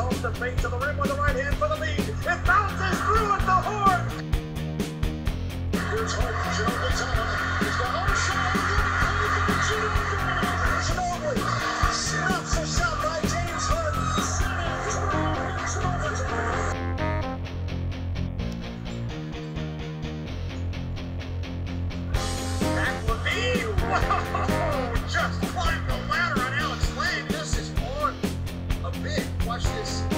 follows the fade to the rim with the right hand for the lead. It bounces through at the horn. Here's Harden, Ginobili time. He's got one shot. Ginobili snaps a shot by James Harden. Back Levine. Whoa! Just climbed the ladder on Alex Layne. This is on a big. Watch this.